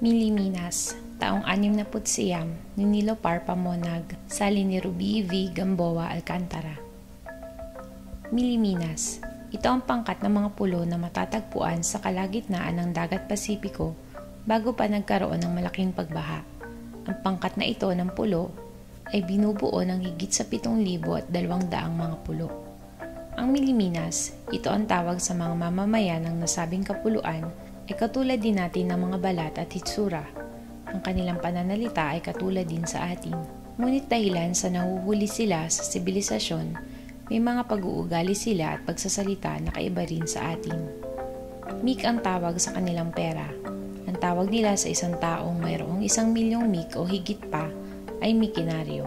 Miliminas, taong 69 ni Nilo Par Pamonag, salin ni Gamboa Alcantara. Miliminas, ito ang pangkat ng mga pulo na matatagpuan sa kalagitnaan ng Dagat Pasipiko bago pa nagkaroon ng malaking pagbaha. Ang pangkat na ito ng pulo ay binubuo ng higit sa 7,200 mga pulo. Ang Miliminas, ito ang tawag sa mga mamamayan ng nasabing kapuluan ay katulad din natin ng mga balat at hitsura. Ang kanilang pananalita ay katulad din sa atin. Ngunit dahilan sa nahuhuli sila sa sibilisasyon, may mga pag-uugali sila at pagsasalita na kaiba rin sa atin. Mik ang tawag sa kanilang pera. Ang tawag nila sa isang taong mayroong 1,000,000 mik o higit pa ay mikinaryo.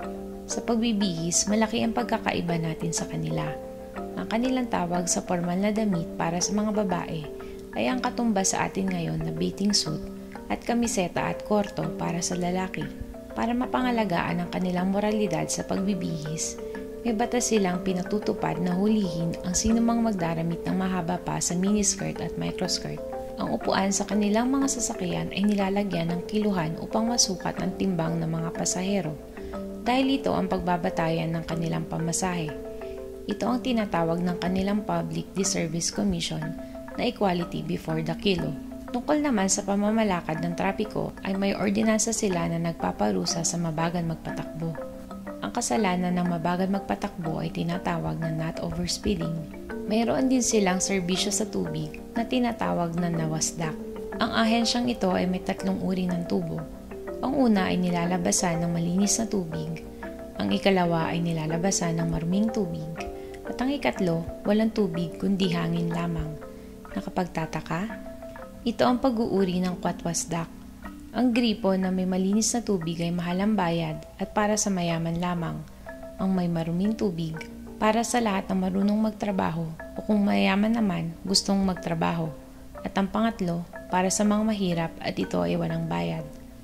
Sa pagbibihis, malaki ang pagkakaiba natin sa kanila. Ang kanilang tawag sa formal na damit para sa mga babae ay ang katumbas sa atin ngayon na bathing suit at kamiseta at korto para sa lalaki. Para mapangalagaan ang kanilang moralidad sa pagbibihis, may batas silang pinatutupad na hulihin ang sinumang magdaramit ng mahaba pa sa miniskirt at microskirt. Ang upuan sa kanilang mga sasakyan ay nilalagyan ng kiluhan upang masukat ang timbang ng mga pasahero. Dahil ito ang pagbabatayan ng kanilang pamasahe. Ito ang tinatawag ng kanilang Public Disservice Commission na equality before the kilo. Tungkol naman sa pamamalakad ng trapiko ay may ordinansa sila na nagpaparusa sa mabagal magpatakbo. Ang kasalanan ng mabagal magpatakbo ay tinatawag na not overspeeding. Mayroon din silang serbisyo sa tubig na tinatawag na nawasdak. Ang ahensyang ito ay may 3 uri ng tubo. Ang una ay nilalabasan ng malinis na tubig. Ang ikalawa ay nilalabasan ng maruming tubig. At ang ikatlo, walang tubig kundi hangin lamang. Nakapagtataka? Ito ang pag-uuri ng kwatwasdak. Ang gripo na may malinis na tubig ay mahal ang bayad at para sa mayaman lamang. Ang may maruming tubig, para sa lahat ng marunong magtrabaho o kung mayaman naman, gustong magtrabaho. At ang pangatlo, para sa mga mahirap at ito ay walang bayad.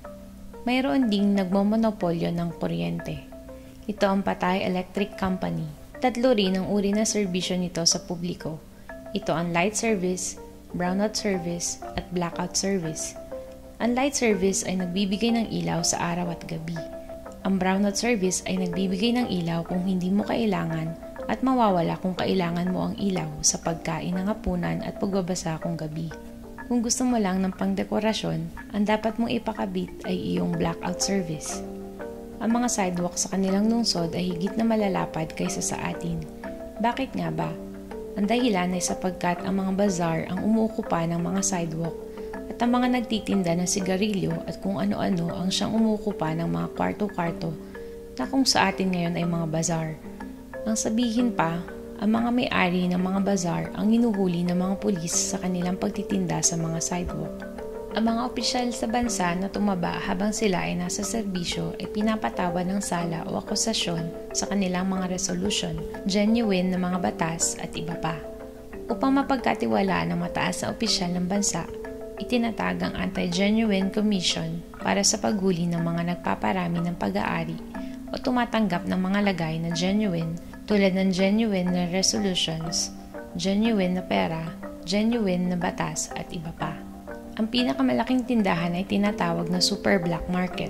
Mayroon ding nagmomonopolyo ng kuryente. Ito ang Patay Electric Company. 3 rin ang uri na serbisyo nito sa publiko. Ito ang light service, brownout service, at blackout service. Ang light service ay nagbibigay ng ilaw sa araw at gabi. Ang brownout service ay nagbibigay ng ilaw kung hindi mo kailangan at mawawala kung kailangan mo ang ilaw sa pagkain ng hapunan at pagbabasa kung gabi. Kung gusto mo lang ng pangdekorasyon, ang dapat mong ipakabit ay iyong blackout service. Ang mga sidewalk sa kanilang lungsod ay higit na malalapad kaysa sa atin. Bakit nga ba? Ang dahilan ay sapagkat ang mga bazaar ang umuukupa ng mga sidewalk at ang mga nagtitinda ng sigarilyo at kung ano-ano ang siyang umuukupa ng mga kwarto-kwarto na kung sa atin ngayon ay mga bazaar. Ang sabihin pa, ang mga may-ari ng mga bazaar ang hinuhuli ng mga pulis sa kanilang pagtitinda sa mga sidewalk. Ang mga opisyal sa bansa na tumaba habang sila ay nasa serbisyo ay pinapatawan ng sala o akusasyon sa kanilang mga resolution, genuine na mga batas at iba pa. Upang mapagkatiwalaan ng mataas na opisyal ng bansa, itinatag ang Anti-Genuine Commission para sa paghuli ng mga nagpaparami ng pag-aari o tumatanggap ng mga lagay na genuine tulad ng genuine na resolutions, genuine na pera, genuine na batas at iba pa. Ang pinakamalaking tindahan ay tinatawag na super black market.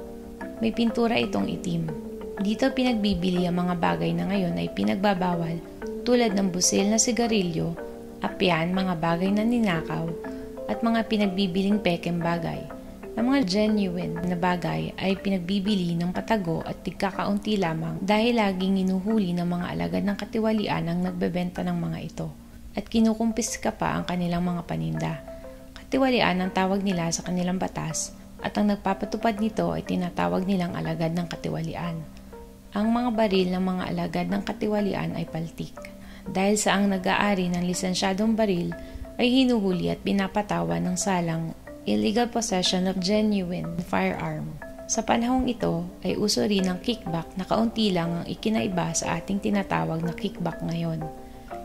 May pintura itong itim. Dito pinagbibili ang mga bagay na ngayon ay pinagbabawal tulad ng busil na sigarilyo, apyan, mga bagay na ninakaw, at mga pinagbibiling pekeng bagay. Ang mga genuine na bagay ay pinagbibili ng patago at tigkakaunti lamang dahil laging inuhuli ng mga alagad ng katiwalian ang nagbebenta ng mga ito at kinukumpiska pa ang kanilang mga paninda. Katiwalian ang tawag nila sa kanilang batas at ang nagpapatupad nito ay tinatawag nilang alagad ng katiwalian. Ang mga baril ng mga alagad ng katiwalian ay paltik. Dahil sa ang nag-aari ng lisensyadong baril ay hinuhuli at pinapatawan ng salang illegal possession of genuine firearm. Sa panahong ito ay uso rin ang kickback na kaunti lang ang ikinaiba sa ating tinatawag na kickback ngayon.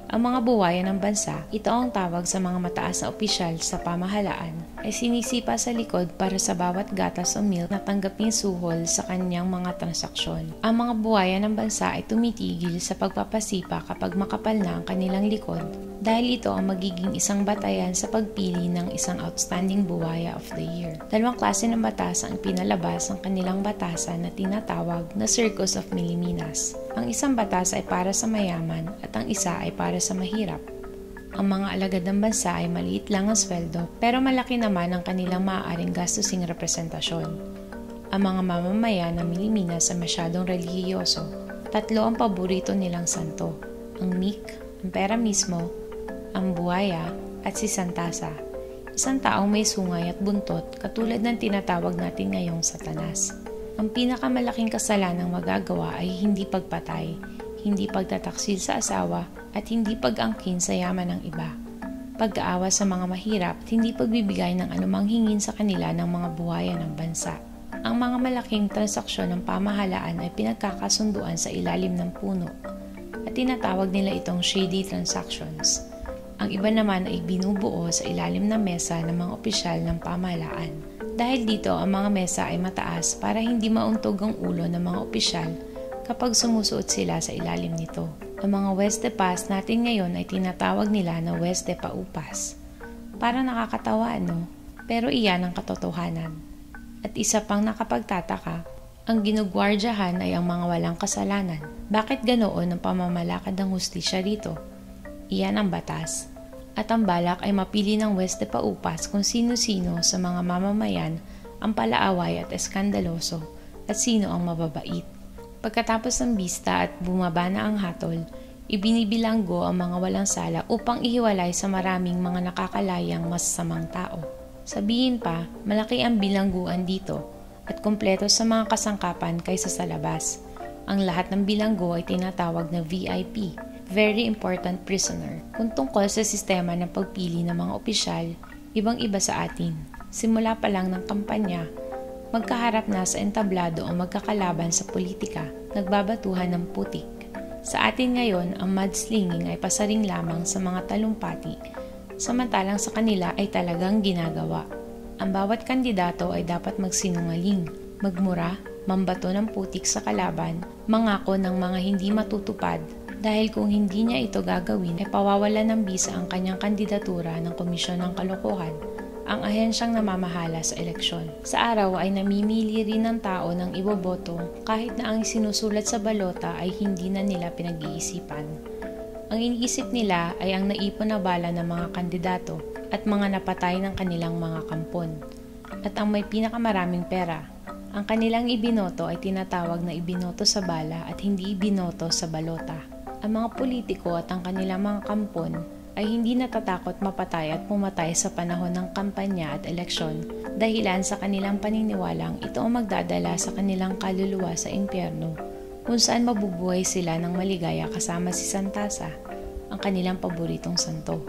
Ang mga buwaya ng bansa, ito ang tawag sa mga mataas na opisyal sa pamahalaan, ay sinisipa sa likod para sa bawat gatas o milk na tanggaping suhol sa kanyang mga transaksyon. Ang mga buwaya ng bansa ay tumitigil sa pagpapasipa kapag makapal na ang kanilang likod dahil ito ang magiging isang batayan sa pagpili ng isang outstanding buwaya of the year. Dalawang klase ng batas ang pinalabas ang kanilang batasan na tinatawag na Circus of Miliminas. Ang isang batas ay para sa mayaman at ang isa ay para sa mahirap. Ang mga alagad ng bansa ay maliit lang ang sweldo pero malaki naman ang kanilang maaaring gastusing representasyon. Ang mga mamamayan ng Miliminas ay masyadong relihiyoso. 3 ang paborito nilang santo, ang Mik, ang pera mismo, ang buwaya at si Santasa. Isang taong may sungay at buntot katulad ng tinatawag natin ngayong Satanas. Ang pinakamalaking kasalanang magagawa ay hindi pagpatay, hindi pagtataksil sa asawa at hindi pag-angkin sa yaman ng iba. Pag-aawa sa mga mahirap at hindi pagbibigay ng anumang hingin sa kanila ng mga buhaya ng bansa. Ang mga malaking transaksyon ng pamahalaan ay pinagkakasunduan sa ilalim ng puno at tinatawag nila itong shady transactions. Ang iba naman ay binubuo sa ilalim ng mesa ng mga opisyal ng pamahalaan. Dahil dito ang mga mesa ay mataas para hindi mauntog ang ulo ng mga opisyal kapag sumusuot sila sa ilalim nito. Ang mga Weste Pas natin ngayon ay tinatawag nila na Weste Paupas. Para nakakatawa pero iyan ang katotohanan. At isa pang nakapagtataka, ang ginugwardyahan ay ang mga walang kasalanan. Bakit ganoon ang pamamalakad ng hustisya rito? Iyan ang batas. At ang balak ay mapili ng Weste Paupas kung sino-sino sa mga mamamayan ang palaaway at eskandaloso at sino ang mababait. Pagkatapos ng bista at bumaba na ang hatol, ibinibilanggo ang mga walang sala upang ihiwalay sa maraming mga nakakalayang masasamang tao. Sabihin pa, malaki ang bilangguan dito at kumpleto sa mga kasangkapan kaysa sa labas. Ang lahat ng bilanggo ay tinatawag na VIP. Very important prisoner. Kung tungkol sa sistema ng pagpili ng mga opisyal, ibang-iba sa atin. Simula pa lang ng kampanya, magkaharap na sa entablado o magkakalaban sa politika, nagbabatuhan ng putik. Sa atin ngayon, ang mudslinging ay pasaring lamang sa mga talumpati, samantalang sa kanila ay talagang ginagawa. Ang bawat kandidato ay dapat magsinungaling, magmura, mambato ng putik sa kalaban, mangako ng mga hindi matutupad, dahil kung hindi niya ito gagawin ay pawawalan ng bisa ang kanyang kandidatura ng Komisyon ng Kalokohan, ang ahensyang namamahala sa eleksyon. Sa araw ay namimili rin ng tao ng iboboto kahit na ang sinusulat sa balota ay hindi na nila pinag-iisipan. Ang iniisip nila ay ang naipon na bala ng mga kandidato at mga napatay ng kanilang mga kampon. At ang may pinakamaraming pera, ang kanilang ibinoto ay tinatawag na ibinoto sa bala at hindi ibinoto sa balota. Ang mga politiko at ang kanilang mga kampon ay hindi natatakot mapatay at pumatay sa panahon ng kampanya at eleksyon dahilan sa kanilang paniniwalang ito ang magdadala sa kanilang kaluluwa sa impyerno kung saan mabubuhay sila ng maligaya kasama si Santasa, ang kanilang paboritong santo.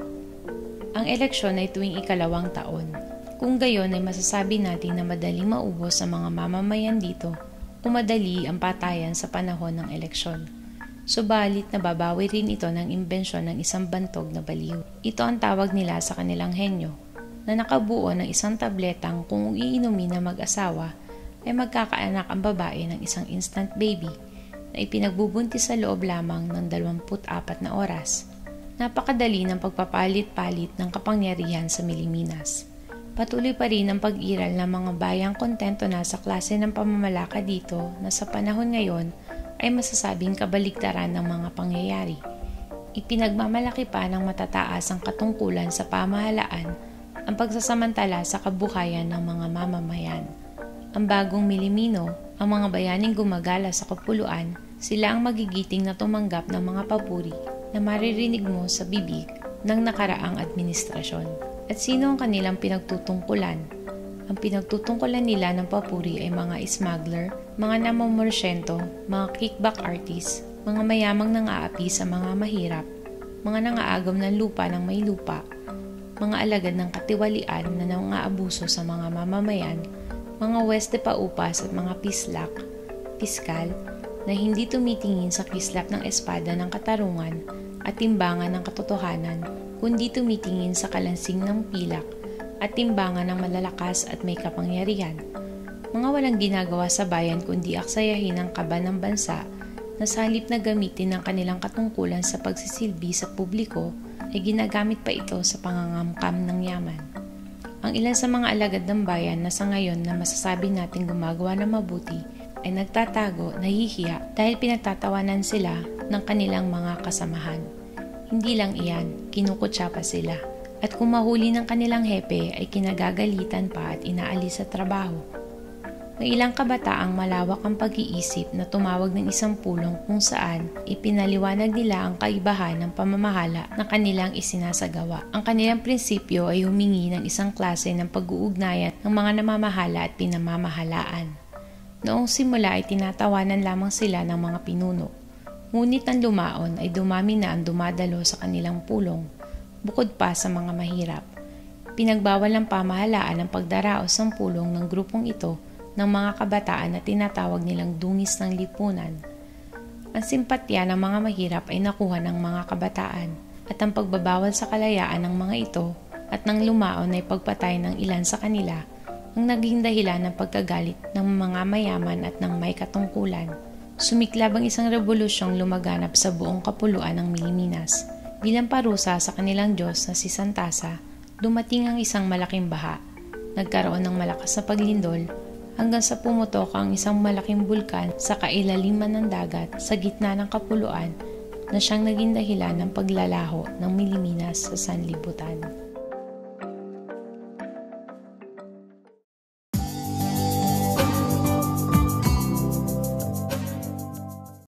Ang eleksyon ay tuwing 2 taon. Kung gayon ay masasabi natin na madaling maubos sa mga mamamayan dito o madali ang patayan sa panahon ng eleksyon. Subalit nababawi rin ito ng imbensyon ng isang bantog na baliw. Ito ang tawag nila sa kanilang henyo, na nakabuo ng isang tabletang kung iinumin na mag-asawa ay magkakaanak ang babae ng isang instant baby na ipinagbubuntis sa loob lamang ng 24 na oras. Napakadali ng pagpapalit-palit ng kapangyarihan sa Miliminas. Patuloy pa rin ang pag-iral ng mga bayang kontento na sa klase ng pamamalakad dito na sa panahon ngayon ay masasabing kabaligtaran ng mga pangyayari. Ipinagmamalaki pa ng matataas ang katungkulan sa pamahalaan ang pagsasamantala sa kabuhayan ng mga mamamayan. Ang bagong Milimino, ang mga bayaning gumagala sa kapuluan, sila ang magigiting na tumanggap ng mga papuri na maririnig mo sa bibig ng nakaraang administrasyon. At sino ang kanilang pinagtutungkulan? Ang pinagtutungkulan nila ng papuri ay mga smuggler, mga namomorsyento, mga kickback artists, mga mayamang nang-aapi sa mga mahirap, mga nang-aagam ng lupa ng may lupa, mga alagad ng katiwalian na nang-aabuso sa mga mamamayan, mga Weste Paupas at mga pislak, piskal, na hindi tumitingin sa kislap ng espada ng katarungan at timbangan ng katotohanan, kundi tumitingin sa kalansing ng pilak at timbangan ng malalakas at may kapangyarihan. Mga walang ginagawa sa bayan kundi aksayahin ang kaba ng bansa na sa halip na gamitin ng kanilang katungkulan sa pagsisilbi sa publiko ay ginagamit pa ito sa pangangamkam ng yaman. Ang ilan sa mga alagad ng bayan na sa ngayon na masasabi nating gumagawa ng mabuti ay nagtatago, nahihiya dahil pinagtatawanan sila ng kanilang mga kasamahan. Hindi lang iyan, kinukutsa pa sila. At kung mahuli ng kanilang hepe ay kinagagalitan pa at inaalis sa trabaho. May ilang kabataang malawak ang pag-iisip na tumawag ng isang pulong kung saan ipinaliwanag nila ang kaibahan ng pamamahala na kanilang isinasagawa. Ang kanilang prinsipyo ay humingi ng isang klase ng pag-uugnayan ng mga namamahala at pinamamahalaan. Noong simula ay tinatawanan lamang sila ng mga pinuno. Ngunit ang lumaon ay dumami na ang dumadalo sa kanilang pulong, bukod pa sa mga mahirap. Pinagbawal ng pamahalaan ang pagdaraos ng pulong ng grupong ito ng mga kabataan na tinatawag nilang dungis ng lipunan. Ang simpatya ng mga mahirap ay nakuha ng mga kabataan at ang pagbabawal sa kalayaan ng mga ito at ng lumaon ay pagpatay ng ilan sa kanila ang naging dahilan ng pagkagalit ng mga mayaman at ng may katungkulan. Sumiklab ang isang revolusyong lumaganap sa buong kapuluan ng Miliminas. Bilang parusa sa kanilang Diyos na si Santasa, dumating ang isang malaking baha. Nagkaroon ng malakas na paglindol hanggang sa pumutok ang isang malaking bulkan sa kailaliman ng dagat sa gitna ng kapuluan na siyang naging dahilan ng paglalaho ng Miliminas sa sanlibutan.